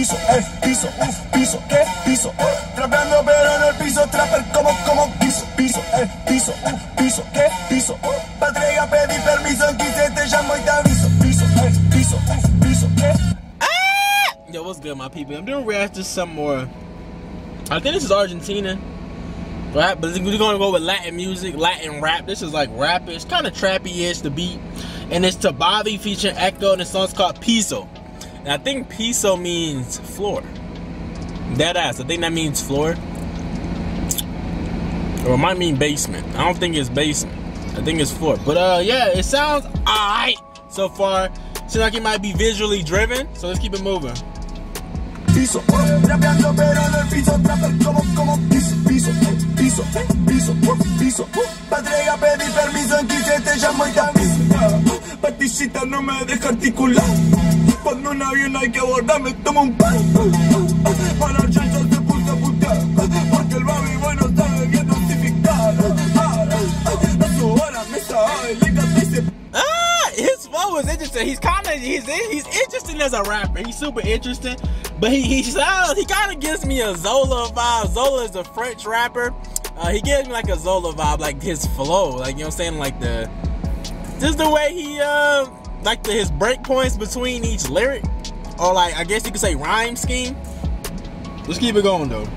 piso, piso, piso, ¿qué? Piso, trapeando pero en el piso, trapper como piso, piso, piso, piso, ¿qué? Piso, Patria pedí permiso, en 15 te llamo y te aviso, piso, piso, piso, ¿qué? Yo, what's good, my people? I'm doing react to some more. I think this is Argentina. Right, but we're gonna go with Latin music, Latin rap. This is like rap-ish, kind of trappy-ish, the beat. And it's Tabavi featuring Echo, and the song's called Piso. And I think piso means floor. Deadass, I think that means floor. Or it might mean basement. I don't think it's basement. I think it's floor. But yeah, it sounds alright so far. Seems like it might be visually driven, so let's keep it moving. Piso, trapeando pero en el piso, trapper como piso, piso, piso, piso, piso. Patria pedí permiso, en 15 te llamo y te aviso. Paticita no me deja articular. Cuando un avión hay que abordar me tomo un pan. Para el chancho se puso a putear, porque el baby bueno sabe bien dosificar. A su hora me sabe, le canta y se... His flow is interesting. He's interesting as a rapper. He's super interesting, but he kind of gives me a Zola vibe. Zola is a French rapper. He gives me like a Zola vibe, like his flow, like, you know what I'm saying, like just the way he like his break points between each lyric, or like I guess you could say rhyme scheme. Let's keep it going though.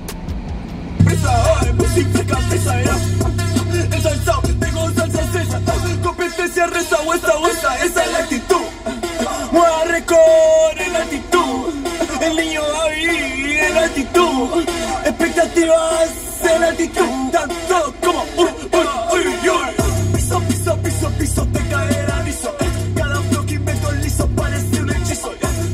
Competencia reza esa es la actitud. Mueva récord en actitud. El niño David en actitud. Expectativas en actitud. Tanto como piso, piso, piso, piso, te caerá liso. Cada flow que invento liso parece un hechizo.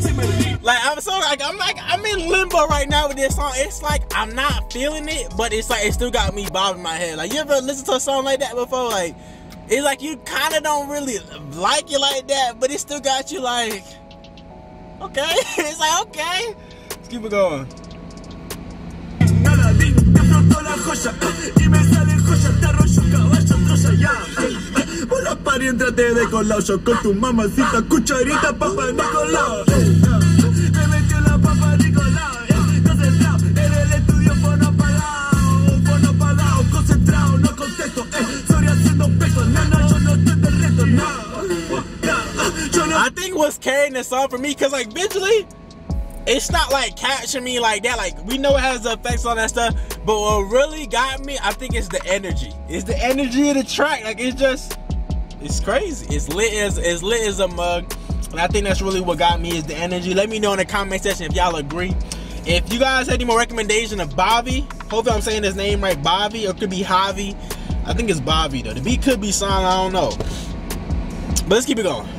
I'm in limbo right now with this song. It's like I'm not feeling it, but it's like it still got me bobbing my head. Like, you ever listen to a song like that before? Like, it's like you kind of don't really like it like that, but it still got you like, okay. It's like, okay, let's keep it going. Hola pariéntate de colao, yo con tu mamacita, cucharita, papá Nicolau. Me metió la papa Nicolau, concentrado, en el estudio fono apagado, concentrado, no contesto, sorry haciendo peso, nana, yo no estoy de reto, no. I think what's carrying this song for me, cause like visually, it's not like catching me like that. Like, we know it has the effects on that stuff, but what really got me, I think it's the energy. It's the energy of the track. Like, it's crazy. It's lit as a mug. And I think that's really what got me, is the energy. Let me know in the comment section if y'all agree. If you guys have any more recommendation of Bobby, hopefully I'm saying his name right, Bobby, or it could be Javi. I think it's Bobby though. The beat could be song, I don't know. But let's keep it going.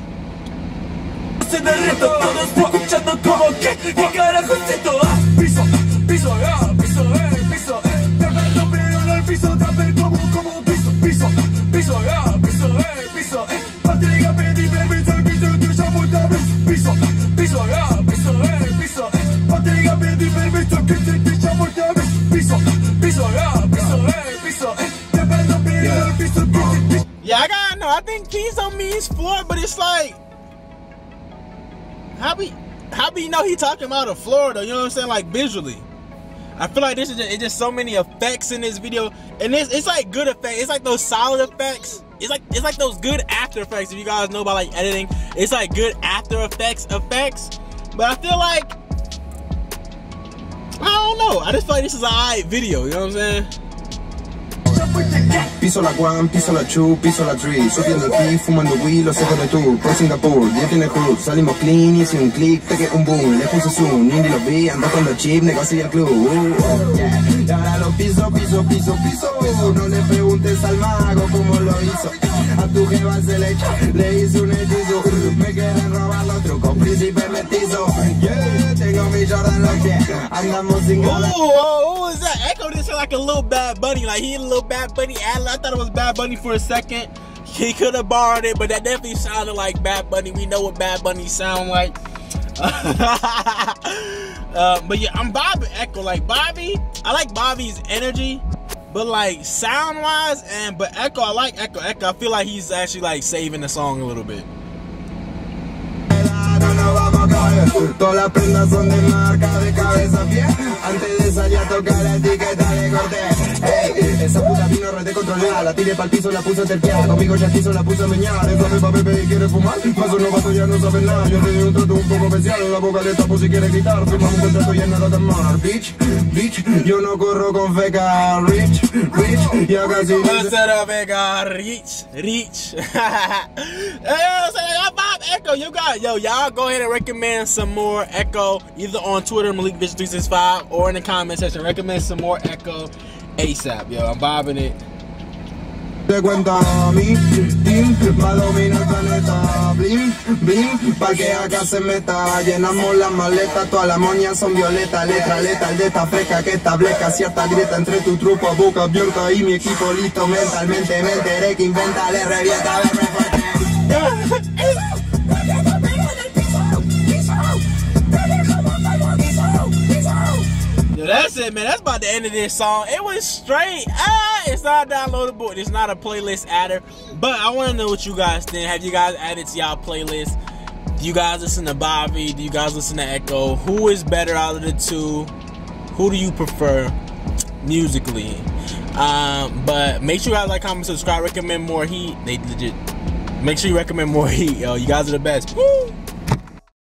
Piso, piso, piso, piso, piso, trapper como piso, piso, piso, piso, piso, Patria pedí permiso, en 15 te llamo y te aviso, piso, piso, piso, piso, Patria pedí permiso, en 15 te llamo y te aviso, piso, piso, piso, piso, piso. Yeah, I gotta know. I think piso means floor, but it's like, how we know he talking about a floor though? You know what I'm saying? Like, visually, I feel like this is it's just so many effects in this video, and it's like good effects. It's like those solid effects. It's like those good After Effects. If you guys know about like editing, it's like good After Effects. But I feel like, I don't know. I just feel like this is an alright video. You know what I'm saying? Piso la one, piso la two, piso la three. Subiendo aquí, fumando weed, lo saco de tour. Por Singapur, ya tiene cruz. Salimos clean, hice un click, pegué un boom. Le puse zoom, Indy lo vi, ando con los chips, negocio y el club. Y ahora lo piso, piso, piso, piso. No le preguntes al mago cómo lo hizo. A tu jeva se le hice un hechizo. Me quieren robar los trucos, príncipe mestizo. Yeah, tengo mi Jordan Lock, andamos sin ganas. What was that? Echo just sound like a little Bad Bunny. Like, he a little Bad Bunny ad. I thought it was Bad Bunny for a second. He could have borrowed it, but that definitely sounded like Bad Bunny. We know what Bad Bunny sound like. But yeah, I'm Bobby Echo. Like, Bobby, I like Bobby's energy, but like sound wise, but Echo, I like Echo. I feel like he's actually like saving the song a little bit. Todas las prendas son de marca, de cabeza a pie. Antes de salir a tocar la etiqueta le corté. Ey, esa puta vino re descontrolada. La tiré pa'l piso, la puse a terquear. Conmigo ya quiso, la puse a meñar. Eso me pa' beber y quiere fumar. Paso no paso, ya no sabe nada. Yo le di un trato un poco especial. En la boca le tapo si quiere gritar. Firmamos un contrato y en nada tan mal. Bitch, yo no corro con feca. Rich, y acá sí. Vega, Reach. Echo, y'all go ahead and recommend some more Echo either on Twitter, Malik Vision 365, or in the comment section. Recommend some more Echo ASAP, yo. I'm vibing it. Te cuenta mi team, va a dominar el planeta. Blim, blim, pa' que acá se meta. Llenamos las maletas, todas las moñas son violetas. Letra letal de esta fresca que establezca cierta grieta entre tu trupa, boca abierta y mi equipo listo. Mentalmente me enteré que inventa, le revienta, ver fuerte. Yo, that's it, man. That's about the end of this song. It was straight. It's not downloadable. It's not a playlist adder. But I want to know what you guys think. Have you guys added to y'all playlist? Do you guys listen to Bobby? Do you guys listen to Echo? Who is better out of the two? Who do you prefer musically? But make sure you guys like, comment, subscribe, recommend more heat. They legit. Make sure you recommend more heat, yo. You guys are the best. Woo!